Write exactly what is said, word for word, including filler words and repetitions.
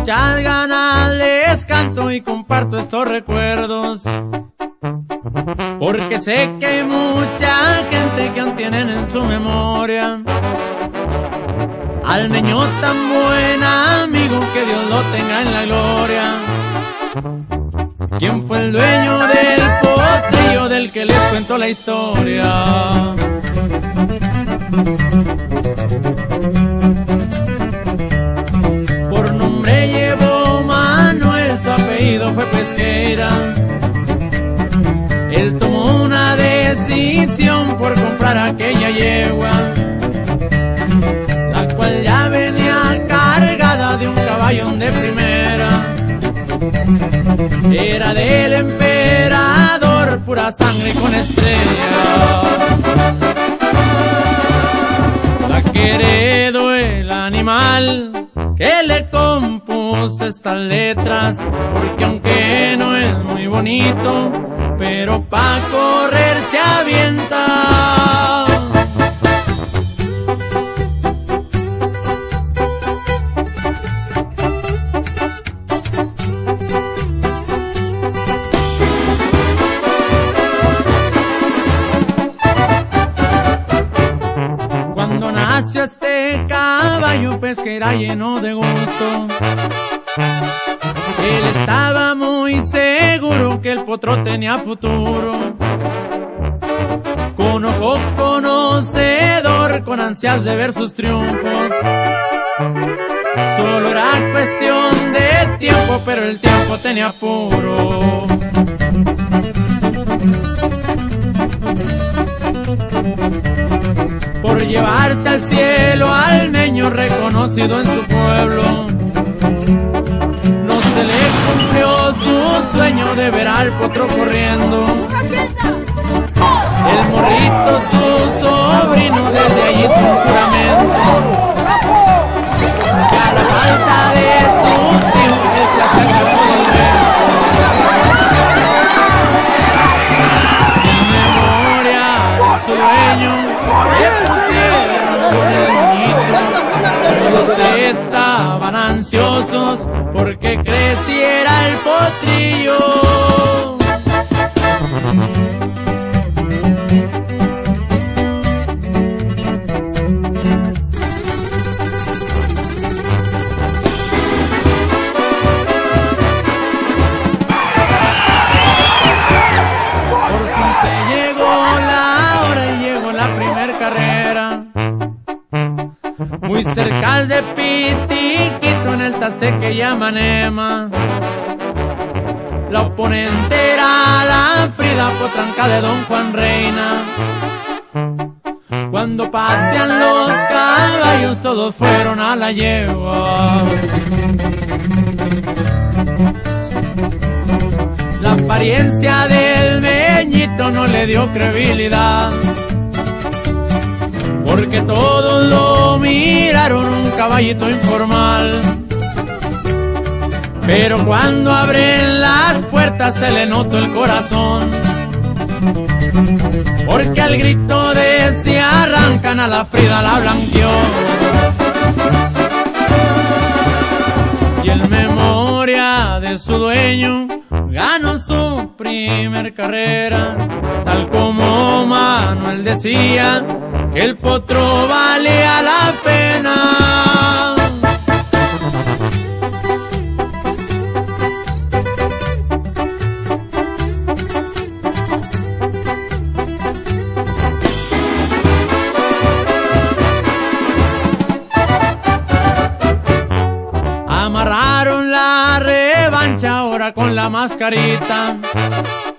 muchas ganas les canto y comparto estos recuerdos, porque sé que hay mucha gente que aún tienen en su memoria al niño tan buen amigo, que Dios lo tenga en la gloria. ¿Quién fue el dueño del potrillo del que les cuento la historia? Por nombre llevó Manuel, su apellido fue Pesqueira. Él tomó una decisión por comprar aquella yegua, la cual ya venía cargada de un caballón de primera. Era del emperador, pura sangre con estrella, la que heredó el animal que le compuso estas letras, porque aunque no es muy bonito, pero pa' correr se avienta. Cuando nació este caballo, Pesqueira lleno de gusto, él estaba muy seguro que el potro tenía futuro. Con ojo conocedor, con ansias de ver sus triunfos, solo era cuestión de tiempo, pero el tiempo tenía apuro. Por llevarse al cielo al niño reconocido en su pueblo, no se le cumplió su sueño de ver al potro corriendo. El morrito, su sobrino, desde allí hizo un juramento que a la falta de su tío él se acercó del resto. En memoria de su dueño le pusieron con el moñito. Todos estaban ansiosos porque creciera el potrillo. Por fin se llegó la hora y llegó la primer carrera, muy cerca de Pitiquito, en el taste que llaman Ema. La oponente era la Frida, potranca de Don Juan Reina. Cuando pasean los caballos, todos fueron a la yegua. La apariencia del meñito no le dio credibilidad, porque todos lo miraron un caballito informal. Pero cuando abren las puertas se le notó el corazón, porque al grito de "se arrancan", a la Frida la blanqueó. Y en memoria de su dueño ganó su primer carrera, tal como Manuel decía que el potro valía la pena. Amarraron la revancha ahora con la mascarita,